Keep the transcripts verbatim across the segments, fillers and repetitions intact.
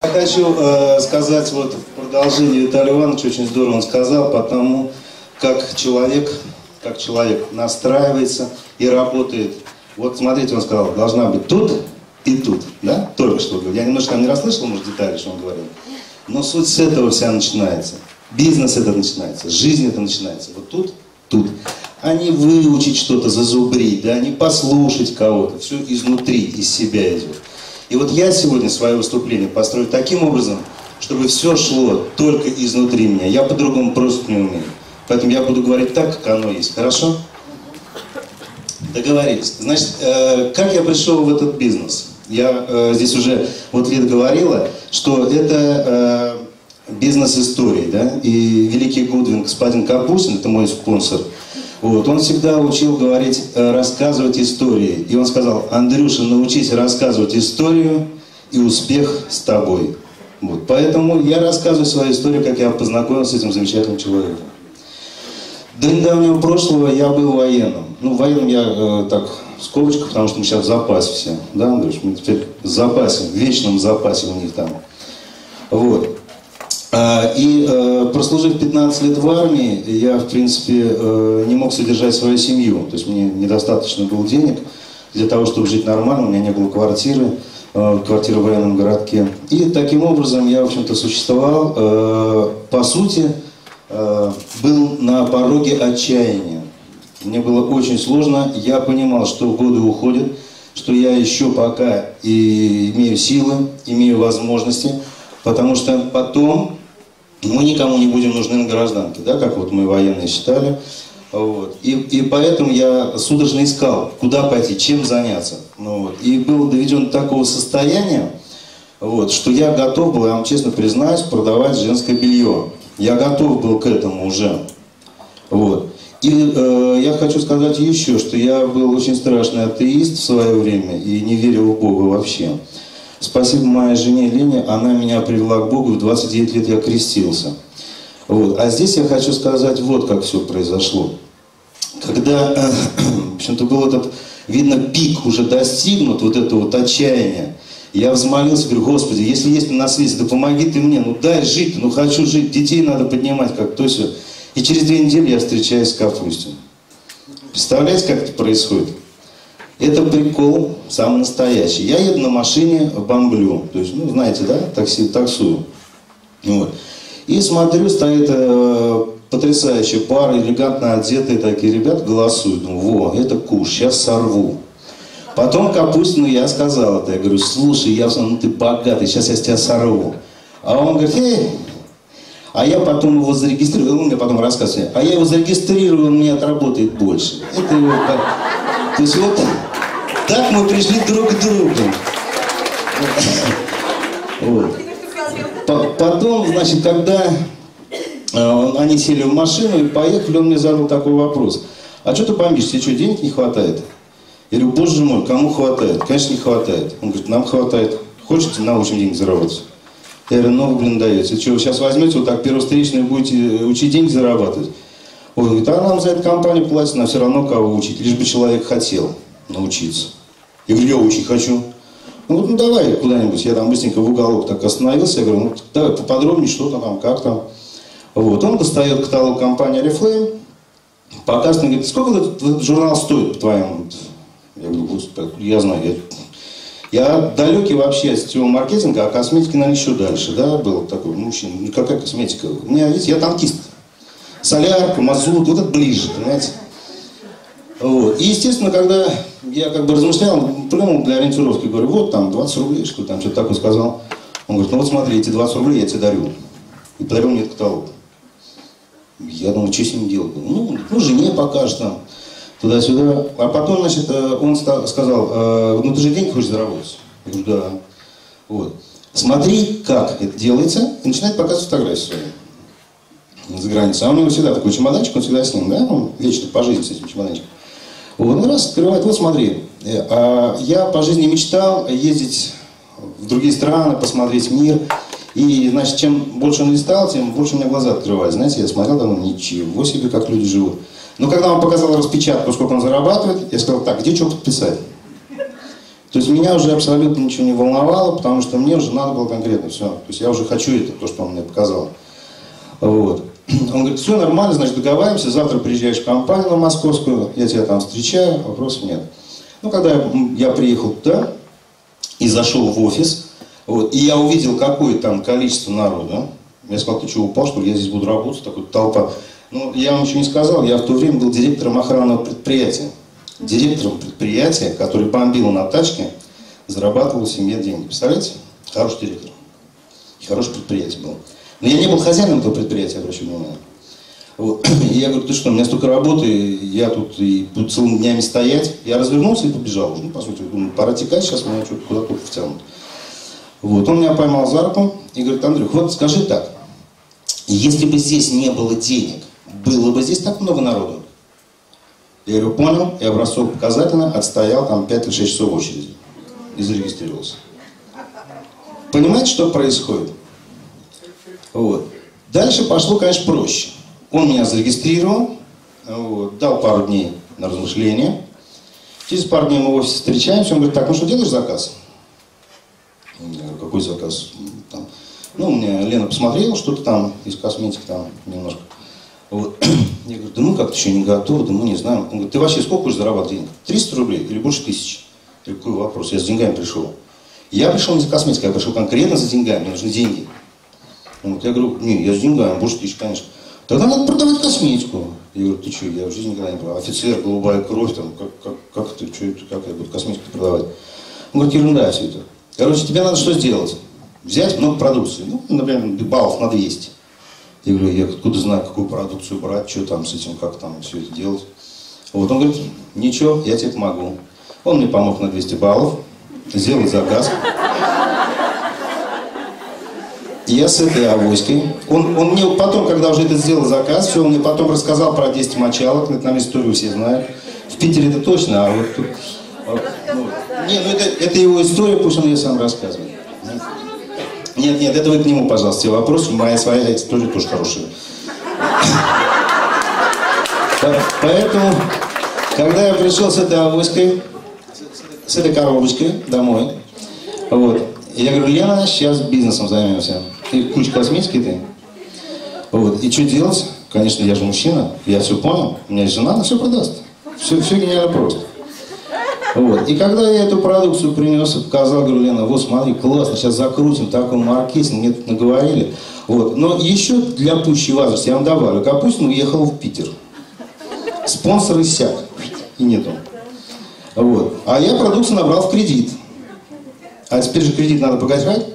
Я хочу э, сказать вот в продолжении Виталия Ивановича, очень здорово он сказал, потому как человек, как человек настраивается и работает. Вот смотрите, он сказал, должна быть тут и тут, да? Только что говорил. Я немножко там не расслышал, может, детали, что он говорил. Но суть с этого вся начинается. Бизнес это начинается, жизнь это начинается. Вот тут, тут. А не выучить что-то, зазубрить, да, не послушать кого-то. Все изнутри, из себя идет. И вот я сегодня свое выступление построю таким образом, чтобы все шло только изнутри меня. Я по-другому просто не умею. Поэтому я буду говорить так, как оно есть. Хорошо? Договорились. Значит, э, как я пришел в этот бизнес? Я э, здесь уже, вот Лида говорила, что это э, бизнес истории, да? И великий Гудвин, господин Капустин, это мой спонсор, вот, он всегда учил говорить, э, рассказывать истории. И он сказал: Андрюша, научись рассказывать историю, и успех с тобой. Вот, поэтому я рассказываю свою историю, как я познакомился с этим замечательным человеком. До недавнего прошлого я был военным. Ну, военным я э, так, в скобочках, потому что мы сейчас в запасе все. Да, Андрюш? Мы теперь в запасе, в вечном запасе у них там. Вот. А, и э, прослужив пятнадцать лет в армии, я, в принципе, э, не мог содержать свою семью. То есть мне недостаточно было денег для того, чтобы жить нормально. У меня не было квартиры, э, квартиры в военном городке. И таким образом я, в общем-то, существовал, э, по сути, был на пороге отчаяния. Мне было очень сложно. Я понимал, что годы уходят, что я еще пока и имею силы, имею возможности, потому что потом мы никому не будем нужны на гражданке, да, как вот мы военные считали. Вот. И, и поэтому я судорожно искал, куда пойти, чем заняться. Ну, вот. И был доведен до такого состояния, вот, что я готов был, я вам честно признаюсь, продавать женское белье. Я готов был к этому уже. Вот. И э, я хочу сказать еще, что я был очень страшный атеист в свое время и не верил в Бога вообще. Спасибо моей жене Лене, она меня привела к Богу, в двадцать девять лет я крестился. Вот. А здесь я хочу сказать, вот как все произошло. Когда, э, в общем-то, был этот, видно, пик уже достигнут, вот это вот отчаяние. Я взмолился, говорю: Господи, если есть на свете, да помоги ты мне, ну дай жить, ну хочу жить, детей надо поднимать, как то все. И через две недели я встречаюсь с Капустиным. Представляете, как это происходит? Это прикол самый настоящий. Я еду на машине, бомблю, то есть, ну знаете, да, такси, таксую. Вот. И смотрю, стоит э, потрясающая пара, элегантно одетые такие ребята, голосуют. Думаю, во, это куш, сейчас сорву. Потом Капустину я сказал это, я говорю: слушай, я ну ты богатый, сейчас я с тебя сорву. А он говорит: эй, а я потом его зарегистрирую, он мне потом рассказывает, а я его зарегистрирую, он мне отработает больше. Это его как... То есть вот так мы пришли друг к другу. Вот. Потом, значит, когда они сели в машину и поехали, он мне задал такой вопрос: а что ты бомбишь, тебе что, денег не хватает? Я говорю: боже мой, кому хватает? Конечно, не хватает. Он говорит: нам хватает. Хочете, научим деньги заработать? Я говорю: ну, блин, даете. Что, вы сейчас возьмете, вот так первостречные будете учить деньги зарабатывать? Он говорит: а нам за эту компанию платят, нам все равно кого учить, лишь бы человек хотел научиться. Я говорю: я учить хочу. Ну, вот, ну давай куда-нибудь. Я там быстренько в уголок так остановился. Я говорю: ну, давай поподробнее, что там, как там. Вот. Он достает каталог компании Oriflame, показывает, и говорит: сколько этот, этот журнал стоит, по-твоему? Я говорю: Господи, я знаю, я, я далекий вообще от сетевого маркетинга, а косметики, наверное, еще дальше, да, был такой мужчина. Ну, какая косметика? У меня, видите, я танкист. Солярка, мазут, вот это ближе, понимаете? Вот. И, естественно, когда я как бы размышлял, прямо для ориентировки, говорю: вот там двадцать рублей, что там, что-то такое сказал. Он говорит: ну вот смотри, эти двадцать рублей я тебе дарю. И подарил мне этот каталог. Я думаю, что с ним делать? Ну, ну жене покажешь там. Туда-сюда. А потом, значит, он сказал: ну ты же деньги хочешь заработать? Я говорю: да. Вот. Смотри, как это делается, и начинает показывать фотографии свои за границей. А у него всегда такой чемоданчик, он всегда с ним, да? Он вечно по жизни с этим чемоданчиком. Вот, он раз открывает: вот смотри, я по жизни мечтал ездить в другие страны, посмотреть мир. И, значит, чем больше он листал, тем больше у меня глаза открывались. Знаете, я смотрел, думаю, ничего себе, как люди живут. Но когда он показал распечатку, сколько он зарабатывает, я сказал: так, где что подписать? То есть меня уже абсолютно ничего не волновало, потому что мне уже надо было конкретно все. То есть я уже хочу это, то, что он мне показал. Вот. Он говорит, все нормально, значит, договариваемся, завтра приезжаешь в компанию на московскую, я тебя там встречаю, вопросов нет. Ну, когда я, я приехал туда и зашел в офис, вот, и я увидел, какое там количество народа, я сказал, ты что, упал, что ли, я здесь буду работать, такой толпа. Ну, я вам еще не сказал, я в то время был директором охранного предприятия. Директором предприятия, который бомбил на тачке, зарабатывал семье деньги. Представляете? Хороший директор. И хорошее предприятие было. Но я не был хозяином этого предприятия, обращу внимание. Вот. И я говорю, ты что, у меня столько работы, я тут и буду целыми днями стоять. Я развернулся и побежал. Ну, по сути, думаю, пора текать, сейчас меня что-то куда-то втянут. Вот. Он меня поймал за руку и говорит, Андрюх, вот скажи так, если бы здесь не было денег, было бы здесь так много народу? Я говорю, понял, и образцово-показательно отстоял там пять или шесть часов в очереди и зарегистрировался. Понимаете, что происходит? Вот. Дальше пошло, конечно, проще. Он меня зарегистрировал, вот, дал пару дней на размышления. Через пару дней мы в офисе встречаемся, он говорит, так, ну что, делаешь заказ? Я говорю, какой заказ? Там, ну, мне Лена посмотрела, что-то там из косметики там немножко. Вот. Я говорю, да мы как-то еще не готовы, да мы не знаем. Он говорит, ты вообще сколько уже зарабатывать денег? триста рублей или больше тысячи? Я говорю, какой вопрос? Я с деньгами пришел. Я пришел не за косметикой, я пришел конкретно за деньгами, мне нужны деньги. Вот. Я говорю, не, я с деньгами, больше тысячи, конечно. Тогда надо продавать косметику. Я говорю, ты что, я в жизни никогда не продавал. Офицер, голубая кровь, там, как, как, как, ты, что, как я буду косметику продавать? Он говорит, ерунда все это. Короче, тебе надо что сделать? Взять много продукции, ну, например, баллов на двести. Я говорю, я откуда знаю, какую продукцию брать, что там с этим, как там все это делать. Вот он говорит, ничего, я тебе помогу. Он мне помог на двести баллов, сделал заказ. И я с этой авоськой, он, он мне потом, когда уже это сделал заказ, все, он мне потом рассказал про десять мочалок, это нам историю все знают. В Питере это точно, а вот тут... Вот, ну, не, ну это, это его история, пусть он ее сам рассказывает. Нет, нет, это вы к нему, пожалуйста, все вопросы, моя своя история тоже хорошая. Поэтому, когда я пришел с этой авоськой, с этой коробочкой домой, вот, я говорю, Лена, сейчас бизнесом займемся. И куча косметики ты. Вот. И что делать? Конечно, я же мужчина, я все понял. У меня есть жена, она все продаст. Все, все гениально просто. Вот. И когда я эту продукцию принес и показал, говорю, Лена, вот смотри, классно, сейчас закрутим такой маркетинг, мне тут наговорили. Вот. Но еще для пущей важности я вам добавлю, Капустин уехал в Питер. Спонсор иссяк. И нету. Вот. А я продукцию набрал в кредит. А теперь же кредит надо погашать.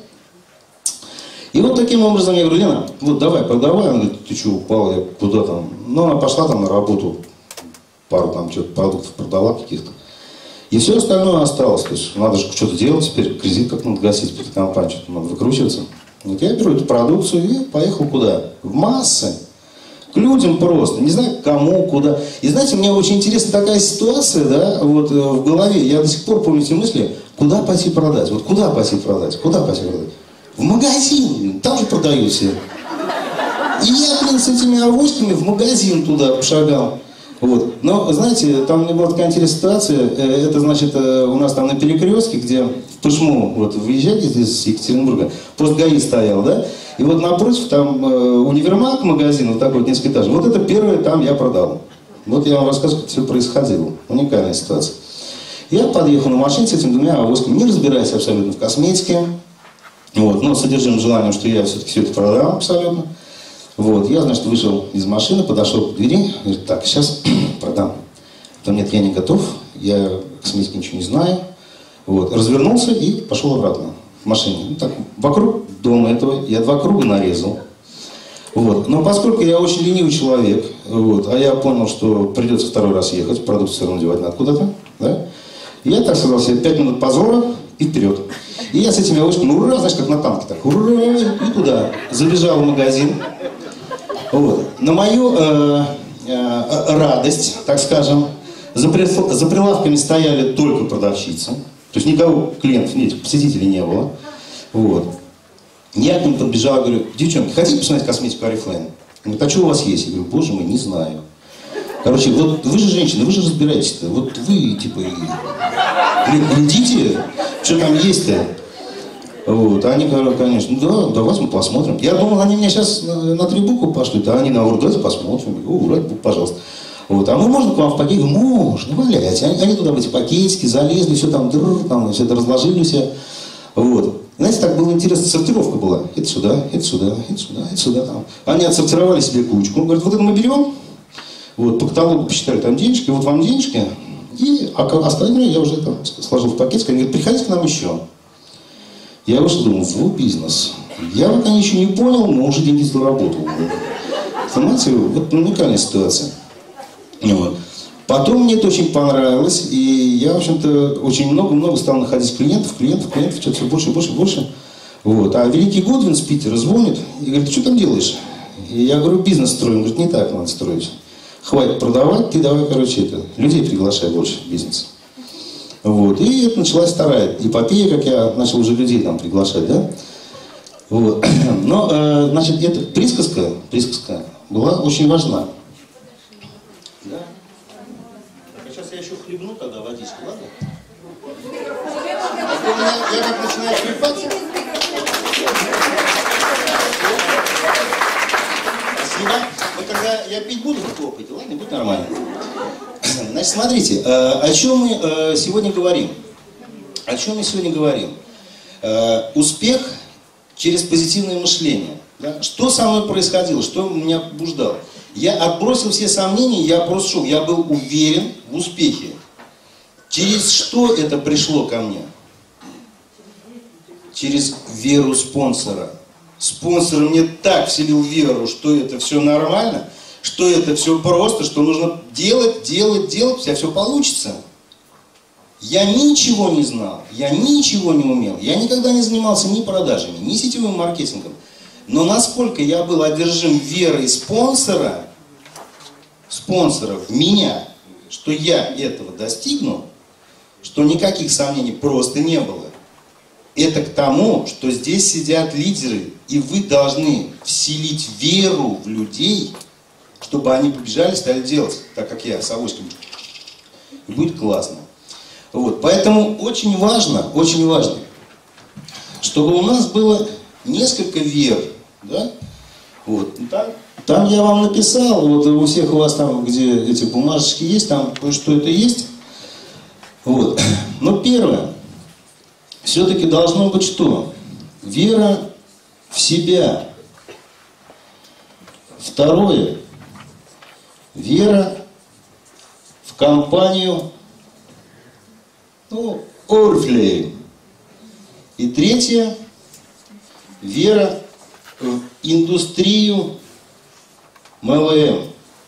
И вот таким образом я говорю, Лена, вот давай, продавай. Она говорит, ты что, упал, я куда там? Ну, она пошла там на работу, пару там что-то продуктов продала каких-то. И все остальное осталось. То есть надо же что-то делать теперь, кредит как надо гасить, перед компанией, что-то надо выкручиваться. Вот я беру эту продукцию и поехал куда? В массы. К людям просто, не знаю кому, куда. И знаете, мне очень интересна такая ситуация, да, вот в голове. Я до сих пор помню эти мысли, куда пойти продать, вот куда пойти продать, куда пойти продать. В магазин, там же продают все. И я, блин, с этими авоськами в магазин туда пошагал. Вот. Но, знаете, там была такая интересная ситуация, это значит, у нас там на перекрестке, где в Пышму, вот, выезжаете из Екатеринбурга, пост ГАИ стоял, да, и вот напротив там э, универмаг, магазин, вот такой, несколько этажей, вот это первое там я продал. Вот я вам рассказываю, как все происходило, уникальная ситуация. Я подъехал на машине с этими двумя авоськами, не разбираясь абсолютно в косметике, вот, но с содержимым желанием, что я все-таки все это продал абсолютно. Вот, я, значит, вышел из машины, подошел к двери, говорит, так, сейчас продам. Потом, нет, я не готов, я косметики ничего не знаю. Вот, развернулся и пошел обратно в машине. Ну, так, вокруг дома этого я два круга нарезал. Вот, но поскольку я очень ленивый человек, вот, а я понял, что придется второй раз ехать, продукцию все равно девать надо куда-то, да, я так сказал себе, пять минут позора и вперед. И я с этими авоськами, ура, знаешь, как на танке, так, ура, и туда. Забежал в магазин. Вот. На мою э, э, радость, так скажем, за, при, за прилавками стояли только продавщицы. То есть никого клиентов, нет, посетителей не было. Вот. Я к ним подбежал, говорю, девчонки, хотите посмотреть косметику Oriflame? Говорит, а что у вас есть? Я говорю, боже мой, не знаю. Короче, вот вы же женщины, вы же разбираетесь-то. Вот вы, типа, глядите, что там есть-то. Вот, они говорят, конечно, да, давайте мы посмотрим. Я думал, они меня сейчас на, на три буквы пошлют, а они на ур, давайте посмотрим. О, ура, пожалуйста. Вот, а мы можно к вам в пакете? Можно, валяйте. Они, они туда в эти пакетики залезли, все там, дрр, там, все это разложили все. Вот. Знаете, так было интересно, сортировка была. Это сюда, это сюда, это сюда, это сюда. Там. Они отсортировали себе кучку. Говорят, вот это мы берем. Вот, по каталогу посчитали там денежки, вот вам денежки. И а остальное я уже там сложил в пакетик. Они говорят, приходите к нам еще. Я вышел, думал, вот бизнес. Я пока ничего не понял, но уже деньги заработал. Понимаете, вот уникальная ситуация. Вот. Потом мне это очень понравилось, и я, в общем-то, очень много-много стал находить клиентов, клиентов, клиентов, что-то все больше, больше, больше. Вот. А великий Гудвин с Питера звонит и говорит, ты что там делаешь? И я говорю, бизнес строим. Он говорит, не так надо строить. Хватит продавать, ты давай, короче, это, людей приглашай больше в бизнес. Вот. И это началась вторая эпопея, как я начал уже людей там приглашать, да? Вот. Но, э, значит, эта присказка, присказка была очень важна. Да? Так, сейчас я еще хлебну тогда водички, ладно? А то у меня, я как начинаю хлебать. Спасибо. Вот когда я пить буду, вы хлопаете, ладно? Будет нормально. Значит, смотрите, о чем мы сегодня говорим? О чем мы сегодня говорим? Успех через позитивное мышление. Да? Что со мной происходило? Что меня побуждало? Я отбросил все сомнения, я просто шел. Я был уверен в успехе. Через что это пришло ко мне? Через веру спонсора. Спонсор мне так вселил веру, что это все нормально, что это все просто, что нужно делать, делать, делать, у тебя все получится. Я ничего не знал, я ничего не умел, я никогда не занимался ни продажами, ни сетевым маркетингом. Но насколько я был одержим верой спонсора, спонсора в меня, что я этого достигну, что никаких сомнений просто не было. Это к тому, что здесь сидят лидеры, и вы должны вселить веру в людей, чтобы они побежали, стали делать, так как я с авоськом. И будет классно. Вот. Поэтому очень важно, очень важно, чтобы у нас было несколько вер. Да? Вот. Там, там я вам написал, вот у всех у вас там, где эти бумажечки есть, там кое-что это есть. Вот. Но первое, все-таки должно быть что? Вера в себя. Второе, вера в компанию, ну, Oriflame. И третье, вера в индустрию эм эл эм.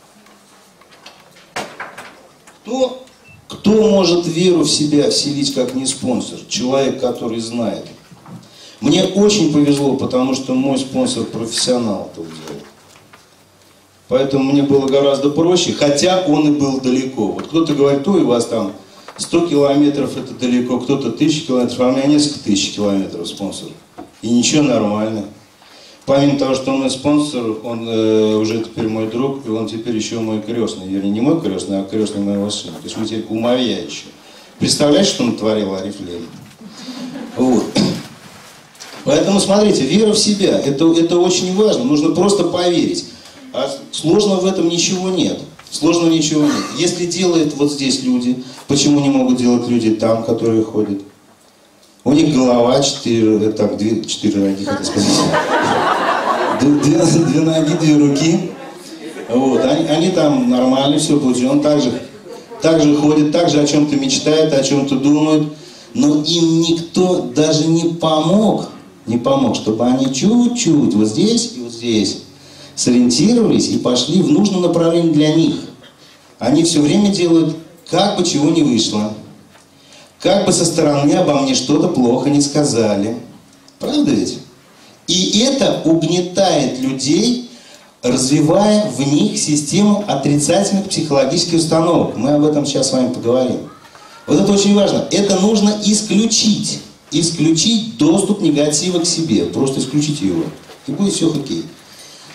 Кто, кто может веру в себя вселить, как не спонсор? Человек, который знает. Мне очень повезло, потому что мой спонсор профессионал этого делает. Поэтому мне было гораздо проще, хотя он и был далеко. Вот кто-то говорит, ой, у вас там сто километров это далеко, кто-то тысячу километров, а у меня несколько тысяч километров спонсор. И ничего, нормально. Помимо того, что он мой спонсор, он э, уже теперь мой друг, и он теперь еще мой крестный. Вернее, не мой крестный, а крестный моего сына. То есть мы теперь кумовья еще. Представляешь, что он творил Oriflame? Вот. Поэтому, смотрите, вера в себя, это, это очень важно, нужно просто поверить. А сложного в этом ничего нет. Сложного ничего нет. Если делают вот здесь люди, почему не могут делать люди там, которые ходят? У них голова, четыре, так, две, четыре ноги, хотел сказать. Две, две ноги, две руки. Вот. Они, они там нормально, все получили. Он также, также ходит, также о чем-то мечтает, о чем-то думает. Но им никто даже не помог, не помог, чтобы они чуть-чуть вот здесь и вот здесь сориентировались и пошли в нужном направлении для них. Они все время делают, как бы чего не вышло. Как бы со стороны обо мне что-то плохо не сказали. Правда ведь? И это угнетает людей, развивая в них систему отрицательных психологических установок. Мы об этом сейчас с вами поговорим. Вот это очень важно. Это нужно исключить. Исключить доступ негатива к себе. Просто исключите его. И будет все окей.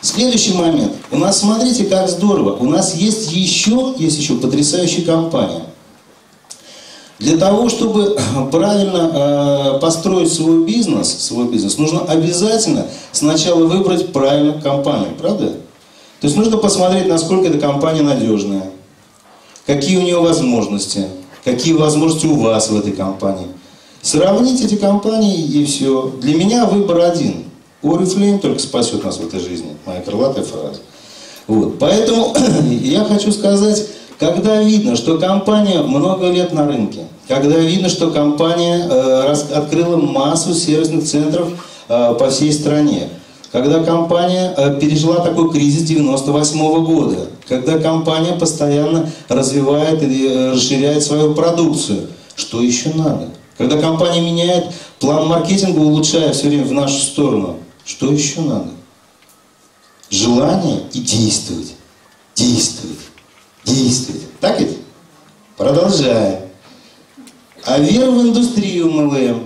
Следующий момент. У нас, смотрите, как здорово. У нас есть еще, есть еще потрясающая компания. Для того, чтобы правильно э, построить свой бизнес, свой бизнес, нужно обязательно сначала выбрать правильную компанию, правда? То есть нужно посмотреть, насколько эта компания надежная, какие у нее возможности, какие возможности у вас в этой компании. Сравнить эти компании и все. Для меня выбор один. Oriflame только спасет нас в этой жизни. Моя крылатая фраза. Вот. Поэтому я хочу сказать, когда видно, что компания много лет на рынке, когда видно, что компания э, открыла массу сервисных центров э, по всей стране, когда компания э, пережила такой кризис девяносто восьмого года, когда компания постоянно развивает и э, расширяет свою продукцию, что еще надо? Когда компания меняет план маркетинга, улучшая все время в нашу сторону, что еще надо? Желание и действовать. Действовать. Действовать. Так ведь? Продолжаем. А вера в индустрию эм эл эм.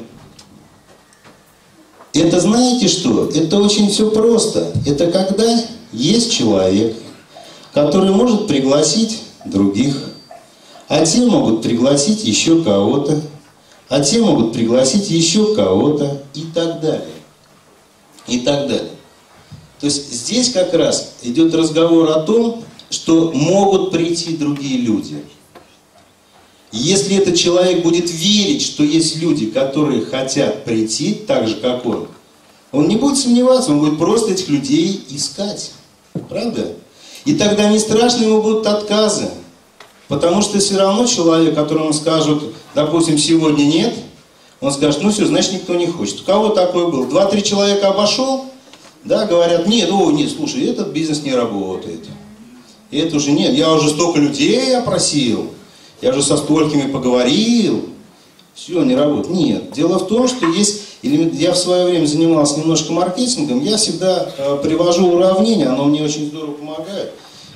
Это знаете что? Это очень все просто. Это когда есть человек, который может пригласить других, а те могут пригласить еще кого-то, а те могут пригласить еще кого-то и так далее. И так далее. То есть здесь как раз идет разговор о том, что могут прийти другие люди. Если этот человек будет верить, что есть люди, которые хотят прийти, так же, как он, он не будет сомневаться, он будет просто этих людей искать. Правда? И тогда не страшно ему будут отказы. Потому что все равно человек, которому скажут, допустим, сегодня нет, он скажет, ну все, значит, никто не хочет. У кого такое было? Два-три человека обошел, да, говорят, нет, о, нет, слушай, этот бизнес не работает. И это уже нет, я уже столько людей опросил, я уже со столькими поговорил, все, не работает. Нет, дело в том, что есть, я в свое время занимался немножко маркетингом, я всегда э, привожу уравнение, оно мне очень здорово помогает.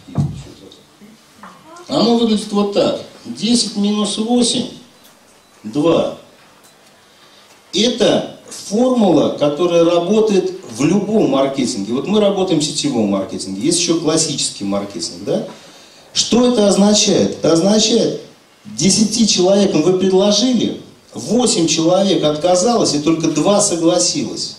Оно выглядит вот так, десять минус восемь, два. Это формула, которая работает в любом маркетинге. Вот мы работаем в сетевом маркетинге, есть еще классический маркетинг, да? Что это означает? Это означает, десяти человекам вы предложили, восемь человек отказалось, и только два согласилось.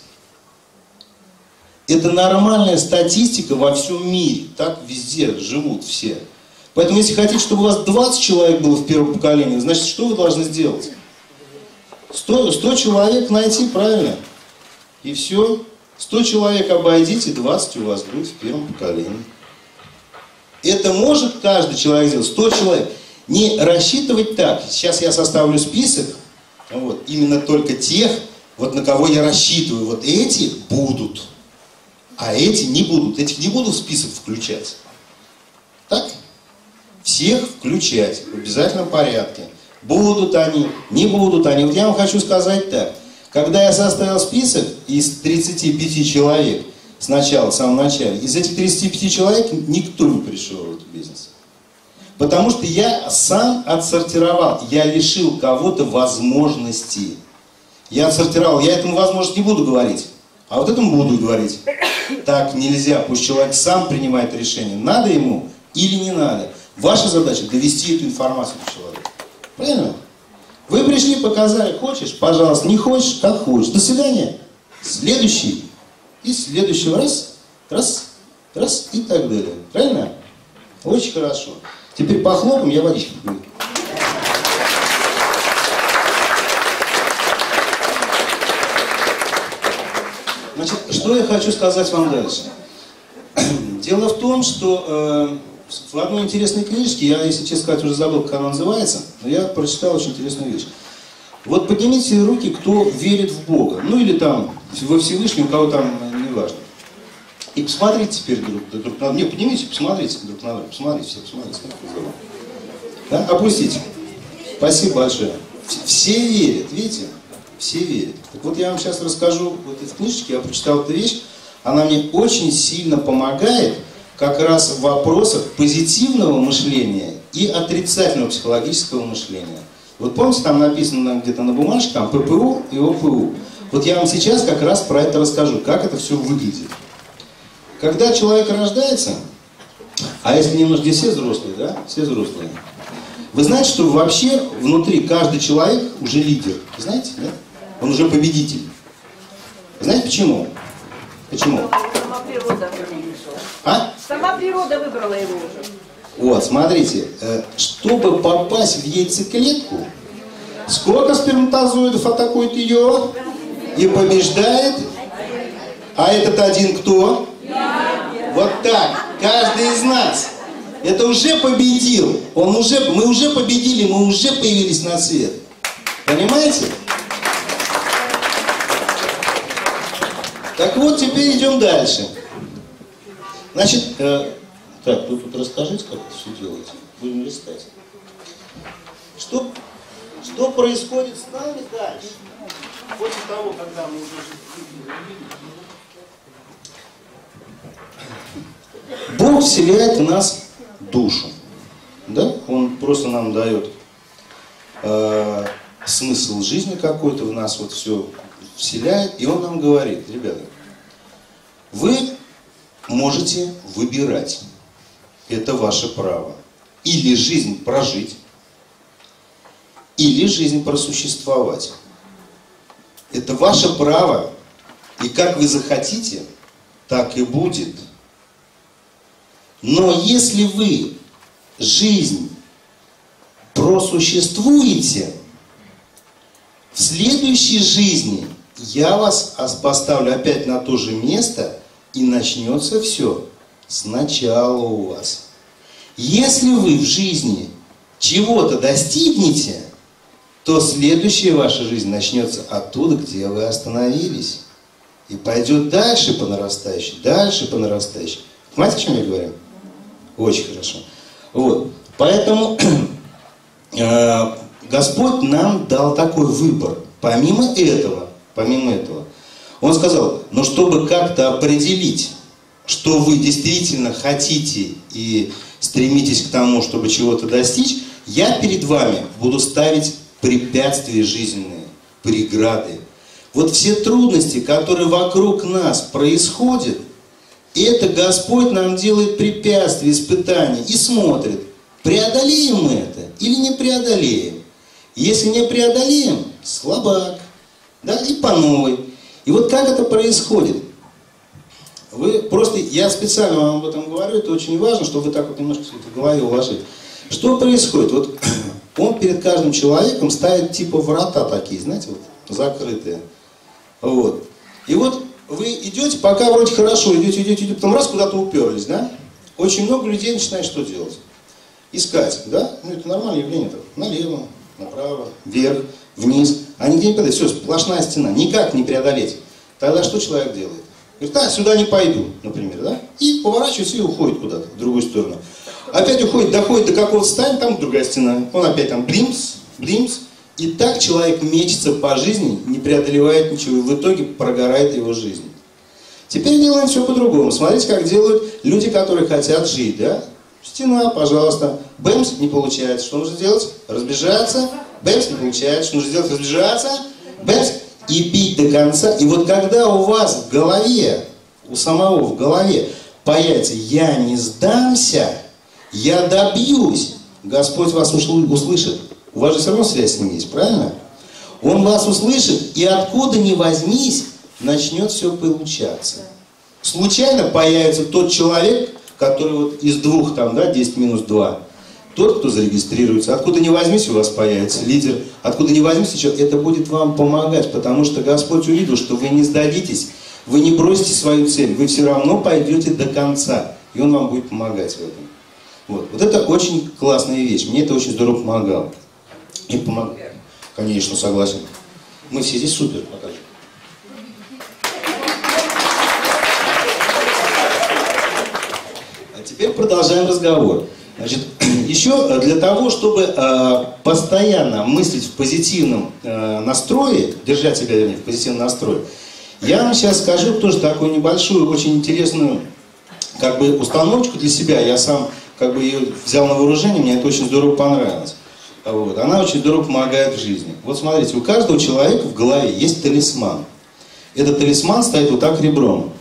Это нормальная статистика во всем мире, так везде живут все. Поэтому, если хотите, чтобы у вас двадцать человек было в первом поколении, значит, что вы должны сделать? сто, сто человек найти, правильно? И все. сто человек обойдите, двадцать у вас будет в первом поколении. Это может каждый человек сделать. сто человек. Не рассчитывать так. Сейчас я составлю список. Вот, именно только тех, вот на кого я рассчитываю. Вот эти будут. А эти не будут. Этих не буду в список включать. Так? Всех включать в обязательном порядке. Будут они, не будут они. Вот я вам хочу сказать так. Когда я составил список из тридцати пяти человек сначала, в самом начале, из этих тридцати пяти человек никто не пришел в этот бизнес. Потому что я сам отсортировал. Я лишил кого-то возможности. Я отсортировал. Я этому возможность не буду говорить. А вот этому буду говорить. Так нельзя. Пусть человек сам принимает решение. Надо ему или не надо. Ваша задача довести эту информацию до человека. Правильно? Вы пришли, показали, хочешь, пожалуйста, не хочешь, как хочешь. До свидания. Следующий. И следующий раз, раз, раз и так далее. Правильно? Очень хорошо. Теперь похлопаем, я водички пью. Значит, что я хочу сказать вам дальше. Дело в том, что э, в одной интересной книжке, я, если честно сказать, уже забыл, как она называется, но я прочитал очень интересную вещь. Вот поднимите руки, кто верит в Бога. Ну или там, во Всевышнего, у кого там, не важно. И посмотрите теперь друг, друг на друга. Не, поднимите, посмотрите друг на друга. Посмотрите, все, посмотрите. Да? Опустите. Спасибо большое. Все верят, видите? Все верят. Так вот я вам сейчас расскажу, вот в книжечке я прочитал эту вещь. Она мне очень сильно помогает как раз в вопросах позитивного мышления и отрицательного психологического мышления. Вот помните, там написано где-то на бумажке, там пэ пэ у и о пэ у. Вот я вам сейчас как раз про это расскажу, как это все выглядит. когда человек рождается, а если немножко, здесь все взрослые, да? Все взрослые. Вы знаете, что вообще внутри каждый человек уже лидер. Знаете, да? Он уже победитель. Знаете почему? Почему? Сама природа. А? Сама природа выбрала его уже. Вот, смотрите, чтобы попасть в яйцеклетку, сколько сперматозоидов атакует ее и побеждает? А этот один кто? Вот так, каждый из нас. Это уже победил. Он уже, мы уже победили, мы уже появились на свет. Понимаете? Так вот, теперь идем дальше. Значит, э, так, вы тут расскажите, как это все делаете. Будем листать. Что, что происходит с нами дальше? После того, когда мы уже... Бог вселяет в нас душу. Да? Он просто нам дает э, смысл жизни какой-то, в нас вот все вселяет, и Он нам говорит: ребята, вы можете выбирать. Это ваше право. Или жизнь прожить, или жизнь просуществовать. Это ваше право, и как вы захотите, так и будет. Но если вы жизнь просуществуете, в следующей жизни я вас поставлю опять на то же место, и начнется все сначала у вас. Если вы в жизни чего-то достигнете, то следующая ваша жизнь начнется оттуда, где вы остановились. И пойдет дальше по нарастающей, дальше по нарастающей. Понимаете, о чем я говорю? Очень хорошо. Вот. Поэтому э, Господь нам дал такой выбор. Помимо этого, помимо этого, Он сказал, но чтобы как-то определить, что вы действительно хотите и стремитесь к тому, чтобы чего-то достичь, я перед вами буду ставить препятствия жизненные, преграды. Вот все трудности, которые вокруг нас происходят, это Господь нам делает препятствия, испытания и смотрит, преодолеем мы это или не преодолеем. Если не преодолеем, слабак, да, и по новой. И вот как это происходит? Вы просто, я специально вам об этом говорю, это очень важно, чтобы вы так вот немножко в голове уложили. Что происходит? Вот Он перед каждым человеком ставит типа врата такие, знаете, вот, закрытые. Вот. И вот вы идете, пока вроде хорошо, идете, идете, идете, потом раз куда-то уперлись, да? Очень много людей начинает что делать? Искать, да? Ну это нормальное явление, так, налево, направо, вверх, вниз. А нигде не преодолеть, все, сплошная стена, никак не преодолеть. Тогда что человек делает? Говорит, да, сюда не пойду, например, да? И поворачивается и уходит куда-то, в другую сторону. Опять уходит, доходит до какого-то состояния, там другая стена. Он опять там блимс, блимс. И так человек мечется по жизни, не преодолевает ничего, и в итоге прогорает его жизнь. Теперь делаем все по-другому. Смотрите, как делают люди, которые хотят жить, да? Стена, пожалуйста. Бэмс, не получается. Что нужно делать? Разбежаться. Бэмс, не получается. Что нужно делать? Разбежаться. Бэмс. И бить до конца. И вот когда у вас в голове, у самого в голове появится «я не сдамся», «я добьюсь», Господь вас услышит. У вас же все равно связь с Ним есть, правильно? Он вас услышит, и откуда ни возьмись, начнет все получаться. Случайно появится тот человек, который вот из двух, там, да, десять минус два, тот, кто зарегистрируется. Откуда ни возьмись, у вас появится лидер. Откуда ни возьмись, это будет вам помогать, потому что Господь увидел, что вы не сдадитесь, вы не бросите свою цель, вы все равно пойдете до конца, и Он вам будет помогать в этом. Вот, вот это очень классная вещь, мне это очень здорово помогало. И помогает. Конечно, согласен. Мы все здесь супер, покажем. А теперь продолжаем разговор. Значит, еще для того, чтобы э, постоянно мыслить в позитивном э, настрое, держать себя, вернее, в позитивном настрое, я вам сейчас скажу тоже такую небольшую, очень интересную как бы установочку для себя. Я сам как бы ее взял на вооружение, мне это очень здорово понравилось. Вот. Она очень здорово помогает в жизни. Вот смотрите, у каждого человека в голове есть талисман. Этот талисман стоит вот так ребром.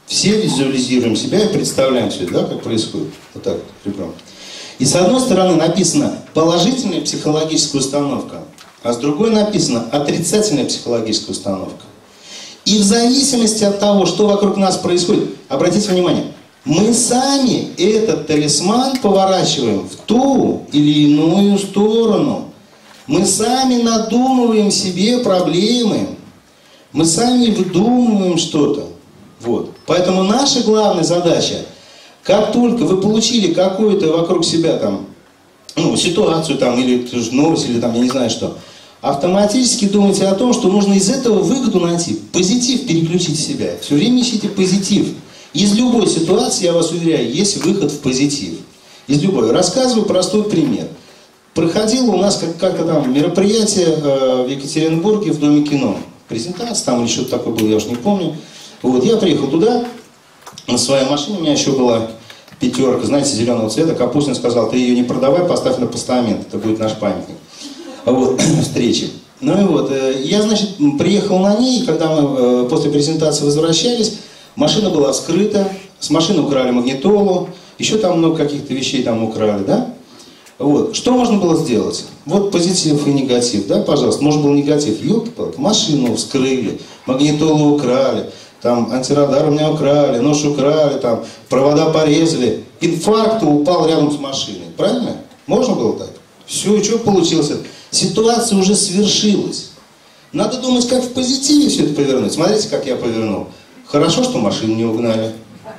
Все визуализируем себя и представляем все, да, как происходит. Вот так, ребром. И с одной стороны написано положительная психологическая установка, а с другой написано отрицательная психологическая установка. И в зависимости от того, что вокруг нас происходит, обратите внимание, мы сами этот талисман поворачиваем в ту или иную сторону. Мы сами надумываем себе проблемы. Мы сами выдумываем что-то. Вот. Поэтому наша главная задача, как только вы получили какую-то вокруг себя там, ну, ситуацию там, или новость, или там, я не знаю что, автоматически думайте о том, что нужно из этого выгоду найти, позитив переключить в себя. Все время ищите позитив. Из любой ситуации, я вас уверяю, есть выход в позитив. Из любой. Рассказываю простой пример. Проходило у нас как-то там мероприятие э, в Екатеринбурге в Доме кино. Презентация там или что-то такое было, я уж не помню. Вот, я приехал туда, на своей машине у меня еще была пятерка, знаете, зеленого цвета. Капустин сказал, ты ее не продавай, поставь на постамент, это будет наш памятник. Вот, встречи. Ну и вот, э, я, значит, приехал на ней, и когда мы э, после презентации возвращались, машина была вскрыта, с машины украли магнитолу, еще там много каких-то вещей там украли, да? Вот. Что можно было сделать? Вот позитив и негатив, да, пожалуйста. Может был негатив. Ёлки-палки, машину вскрыли, магнитолу украли, там антирадар у меня украли, нож украли, там провода порезали. Инфаркт упал рядом с машиной. Правильно? Можно было так? Все, и что получилось? Ситуация уже свершилась. Надо думать, как в позитиве все это повернуть. Смотрите, как я повернул. Хорошо, что машину не угнали.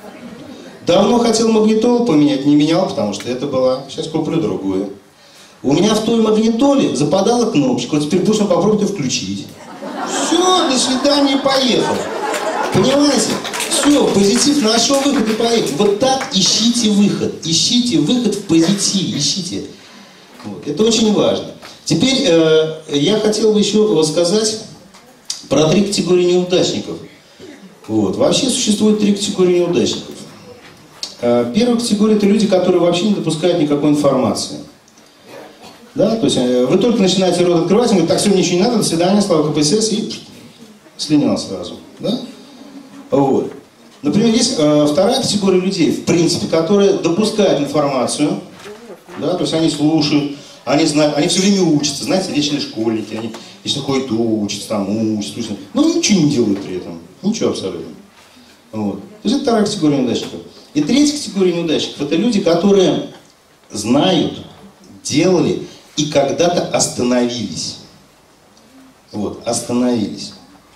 Давно хотел магнитолу поменять, не менял, потому что это была. Сейчас куплю другую. У меня в той магнитоле западала кнопочка. Вот теперь пусть он попробует ее включить. Все, до свидания, поехал. Понимаете? Все, позитив нашел выход и поехал. Вот так ищите выход. Ищите выход в позитиве. Ищите. Вот. Это очень важно. Теперь э, я хотел бы еще сказать про три категории неудачников. Вот. Вообще существует три категории неудачников. Первая категория – это люди, которые вообще не допускают никакой информации. Да? То есть вы только начинаете рот открывать, он говорит, так, все, ничего не надо, до свидания, слава КПСС, и слинял сразу. Да? Вот. Например, есть э, вторая категория людей, в принципе, которые допускают информацию, да? То есть они слушают, они знают, они все время учатся, знаете, вечные школьники, они если ходят, учатся, там, учатся, учатся, но ничего не делают при этом, ничего абсолютно. Вот. То есть это вторая категория неудачников. И третья категория неудачников – это люди, которые знают, делали и когда-то остановились. Вот, остановились.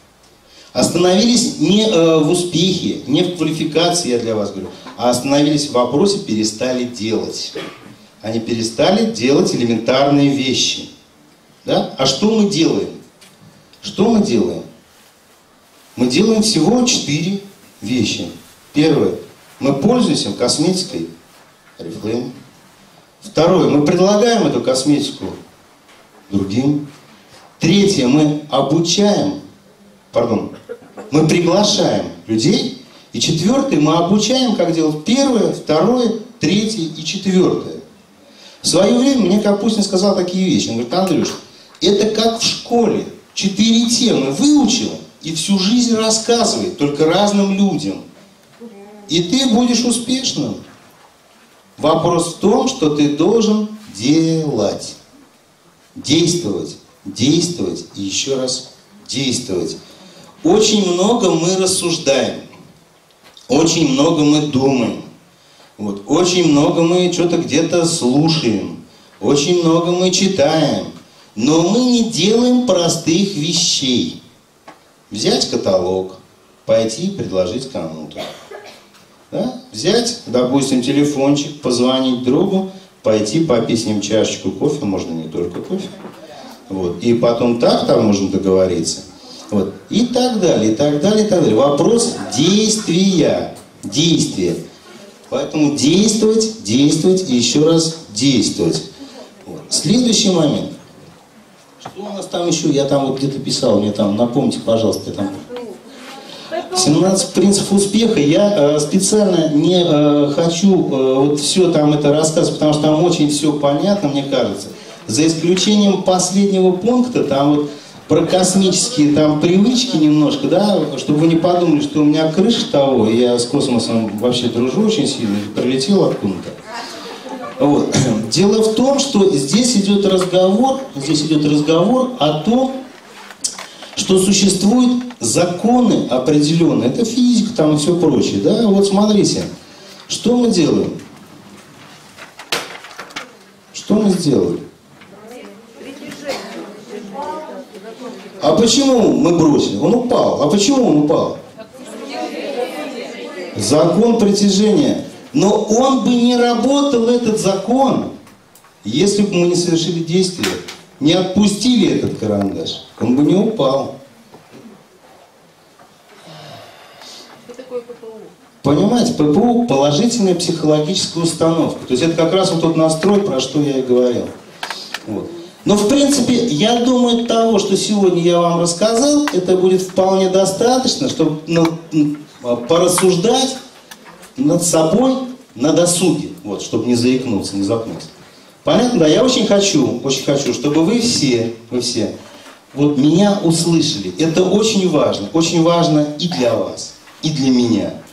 Остановились не э, в успехе, не в квалификации, я для вас говорю, а остановились в вопросе, перестали делать. Они перестали делать элементарные вещи. Да? А что мы делаем? Что мы делаем? Мы делаем всего четыре вещи. Первое. Мы пользуемся косметикой Oriflame. Второе. Мы предлагаем эту косметику другим. Третье. Мы обучаем, пардон, мы приглашаем людей. И четвертое. Мы обучаем, как делать первое, второе, третье и четвертое. В свое время мне Капустин сказал такие вещи. Он говорит, Андрюш, это как в школе. Четыре темы выучил и всю жизнь рассказывает, только разным людям. И ты будешь успешным. Вопрос в том, что ты должен делать. Действовать, действовать и еще раз действовать. Очень много мы рассуждаем. Очень много мы думаем. Вот. Очень много мы что-то где-то слушаем. Очень много мы читаем. Но мы не делаем простых вещей. Взять каталог, пойти и предложить кому-то. Да? Взять, допустим, телефончик, позвонить другу, пойти попить с ним чашечку кофе, можно не только кофе. Вот. И потом так там можно договориться. Вот. И так далее, и так далее, и так далее. Вопрос действия. Действия. Поэтому действовать, действовать и еще раз действовать. Вот. Следующий момент. Что у нас там еще? Я там вот где-то писал, мне там, напомните, пожалуйста, я там... семнадцать принципов успеха. Я э, специально не э, хочу э, вот все там это рассказывать, потому что там очень все понятно, мне кажется. За исключением последнего пункта, там вот про космические там привычки немножко, да, чтобы вы не подумали, что у меня крыша того, и я с космосом вообще дружу очень сильно, прилетел откуда-то. Вот. Дело в том, что здесь идет разговор, здесь идет разговор о том, что существуют законы определенные. Это физика там и все прочее, да. Вот смотрите, что мы делаем? Что мы сделали? А почему мы бросили? Он упал. А почему он упал? Закон притяжения. Но он бы не работал, этот закон, если бы мы не совершили действие, не отпустили этот карандаш. Он бы не упал. Что такое ППУ? Понимаете, ППУ – положительная психологическая установка. То есть это как раз вот тот настрой, про что я и говорил. Вот. Но в принципе, я думаю, того, что сегодня я вам рассказал, это будет вполне достаточно, чтобы ну, порассуждать над собой на досуге, вот, чтобы не заикнуться, не запнуться. Понятно? Да, я очень хочу, очень хочу, чтобы вы все, вы все, вот меня услышали. Это очень важно, очень важно и для вас, и для меня.